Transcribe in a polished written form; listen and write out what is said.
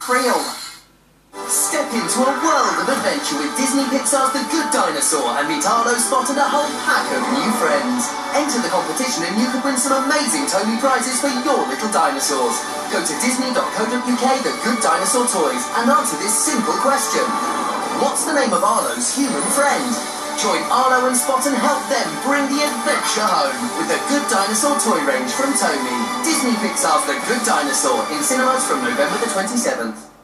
Creole. Step into a world of adventure with Disney Pixar's The Good Dinosaur and meet Arlo, Spot and a whole pack of new friends. Enter the competition and you can win some amazing Tony prizes for your little dinosaurs. Go to disney.co.uk The Good Dinosaur Toys and answer this simple question. What's the name of Arlo's human friend? Join Arlo and Spot and help them bring the adventure home with the Good Dinosaur toy range from Tony. Disney Pixar's The Good Dinosaur in cinemas from November the 27th.